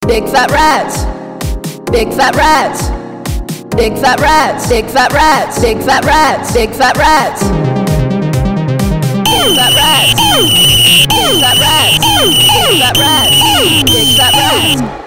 Big fat rats. Big fat rats. Big fat rats. Big fat rats. Big fat rats. Big fat rats. Big fat rats. Big fat rats. Big fat rats. Big fat rats.